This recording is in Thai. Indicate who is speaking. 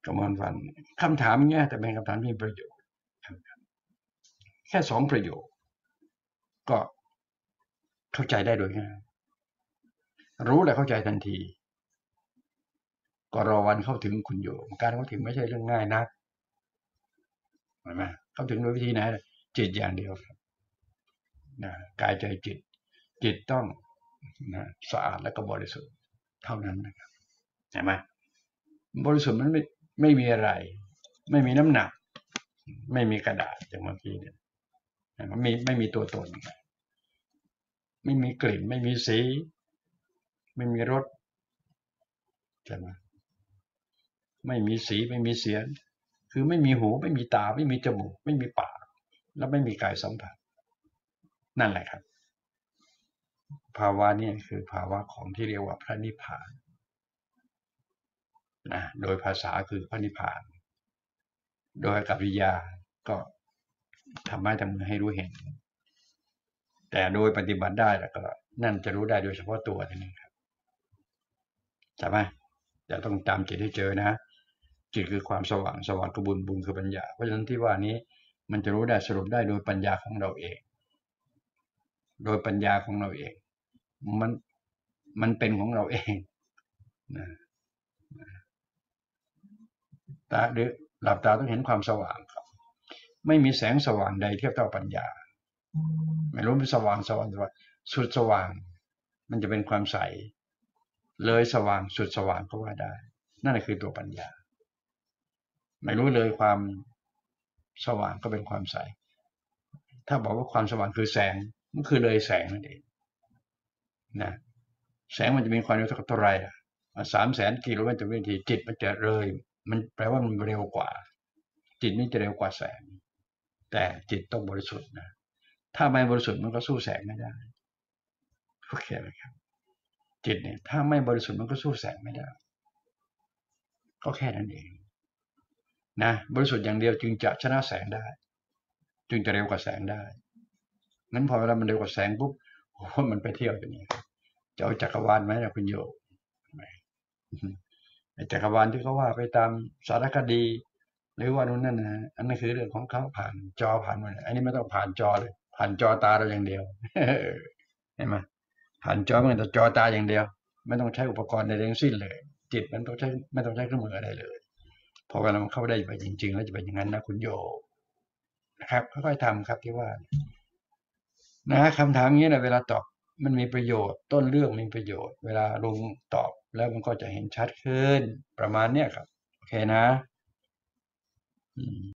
Speaker 1: กมลวันคำถามเงี้ยแต่เป็นคำถามที่มีประโยชน์แค่2 ประโยคก็เข้าใจได้โดยง่ายรู้และเข้าใจทันทีก็รอวันเข้าถึงคุณโยการเข้าถึงไม่ใช่เรื่องง่ายนักเห็นไหมเข้าถึงโดยวิธีไหนจิตอย่างเดียวครับนะกายใจจิตต้องนะสะอาดและก็บริสุทธิ์เท่านั้นนะครับเห็นไหมบริสุทธิ์มันไม่มีอะไรไม่มีน้ำหนักไม่มีกระดาษอย่างเมื่อกี้เนี่ยไม่มีตัวตนไม่มีกลิ่นไม่มีสีไม่มีรสใช่ไหมไม่มีสีไม่มีเสียงคือไม่มีหูไม่มีตาไม่มีจมูกไม่มีปากและไม่มีกายสัมผัสนั่นแหละครับภาวะนี้คือภาวะของที่เรียกว่าพระนิพพานนะโดยภาษาคือพระนิพพานโดยกัปปิยาก็ทำไม้ทำมือให้รู้เห็นแต่โดยปฏิบัติได้แล้วก็นั่นจะรู้ได้โดยเฉพาะตัวนี่ครับใช่ไหมจะต้องตามจิตให้เจอนะจิตคือความสว่างสว่างคือบุญบุญคือปัญญาเพราะฉะนั้นที่ว่านี้มันจะรู้ได้สรุปได้โดยปัญญาของเราเองโดยปัญญาของเราเองมันเป็นของเราเองนะตาหรือหลับตาต้องเห็นความสว่างครับไม่มีแสงสว่างใดเทียบเท่าปัญญาไม่รู้เป็นสว่างสุดสว่างมันจะเป็นความใสเลยสว่างสุดสว่างก็ว่าได้นั่นคือตัวปัญญาไม่รู้เลยความสว่างก็เป็นความใสถ้าบอกว่าความสว่างคือแสงมันคือเลยแสงนั่นเองนะแสงมันจะมีความเร็วเท่าไร300,000 กิโลเมตรต่อวินาทีจิตมันจะเลยมันแปลว่ามันเร็วกว่าจิตนี่จะเร็วกว่าแสงแต่จิตต้องบริสุทธิ์นะถ้าไม่บริสุทธิ์มันก็สู้แสงไม่ได้โอเคไหมครับจิตเนี่ยถ้าไม่บริสุทธิ์มันก็สู้แสงไม่ได้ก็แค่นั้นเองนะบริสุทธิ์อย่างเดียวจึงจะชนะแสงได้จึงจะเร็วกว่าแสงได้งั้นพอเวลามันเร็วกว่าแสงปุ๊บโอ้มันไปเที่ยวอย่างนี้จะเอาจักรวาลไหมนะคุณโยจักรวาลที่เขาว่าไปตามสารคดีหรือว่านู่นนั่นนะอันนั้นคือเรื่องของเขาผ่านจอผ่านมาอันนี้ไม่ต้องผ่านจอเลยผ่านจอตาเราอย่างเดียวเห็นไหมผ่านจอมันแต่จอตาอย่างเดียวไม่ต้องใช้อุปกรณ์ใดทั้งสิ้นเลยจิตมันต้องใช้ไม่ต้องใช้เครื่องมืออะไรเลยพอเวลามันเข้าได้ไปจริงๆแล้วจะเป็นอย่างนั้นนะคุณโยนะครับค่อยๆทำครับที่ว่านะคำถามนี้นะเวลาตอบมันมีประโยชน์ต้นเรื่องมีประโยชน์เวลาลุงตอบแล้วมันก็จะเห็นชัดขึ้นประมาณเนี้ยครับโอเคนะ